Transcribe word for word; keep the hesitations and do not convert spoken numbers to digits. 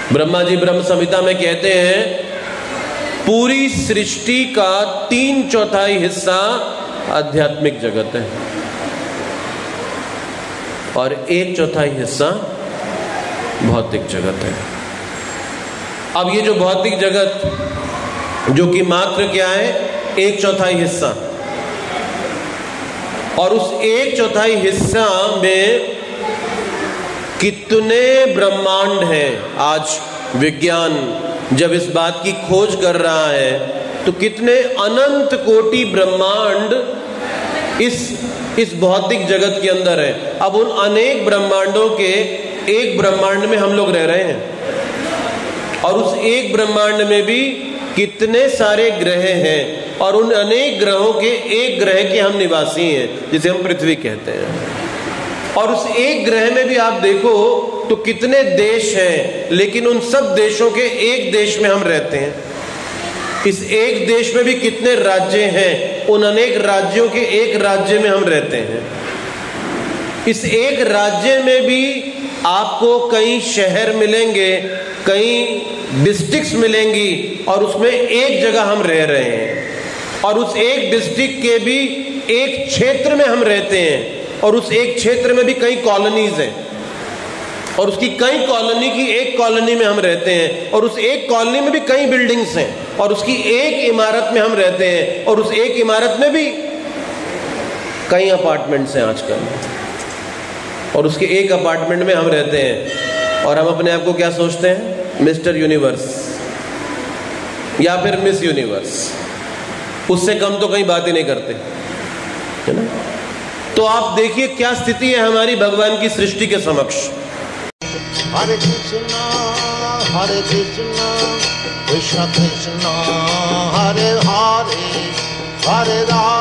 ब्रह्मा जी ब्रह्म संहिता में कहते हैं पूरी सृष्टि का तीन चौथाई हिस्सा आध्यात्मिक जगत है और एक चौथाई हिस्सा भौतिक जगत है। अब ये जो भौतिक जगत जो कि मात्र क्या है, एक चौथाई हिस्सा, और उस एक चौथाई हिस्सा में कितने ब्रह्मांड हैं। आज विज्ञान जब इस बात की खोज कर रहा है तो कितने अनंत कोटि ब्रह्मांड इस इस भौतिक जगत के अंदर है। अब उन अनेक ब्रह्मांडों के एक ब्रह्मांड में हम लोग रह रहे हैं और उस एक ब्रह्मांड में भी कितने सारे ग्रह हैं और उन अनेक ग्रहों के एक ग्रह के हम निवासी हैं जिसे हम पृथ्वी कहते हैं। और उस एक ग्रह में भी आप देखो तो कितने देश हैं, लेकिन उन सब देशों के एक देश में हम रहते हैं। इस एक देश में भी कितने राज्य हैं, उन अनेक राज्यों के एक राज्य में हम रहते हैं। इस एक राज्य में भी आपको कई शहर मिलेंगे, कई डिस्ट्रिक्ट्स मिलेंगी और उसमें एक जगह हम रह रहे हैं। और उस एक डिस्ट्रिक्ट के भी एक क्षेत्र में हम रहते हैं और उस एक क्षेत्र में भी कई कॉलोनीज हैं और उसकी कई कॉलोनी की एक कॉलोनी में हम रहते हैं और उस एक कॉलोनी में भी कई बिल्डिंग्स हैं और उसकी एक इमारत में हम रहते हैं और उस एक इमारत में भी कई अपार्टमेंट्स हैं आजकल और उसके एक अपार्टमेंट में हम रहते हैं। और हम अपने आप को क्या सोचते हैं, मिस्टर यूनिवर्स या फिर मिस यूनिवर्स। उससे कम तो कहीं बात ही नहीं करते, है ना। तो आप देखिए क्या स्थिति है हमारी भगवान की सृष्टि के समक्ष। हरे कृष्णा हरे कृष्णा कृष्ण कृष्णा हरे हरे हरे राम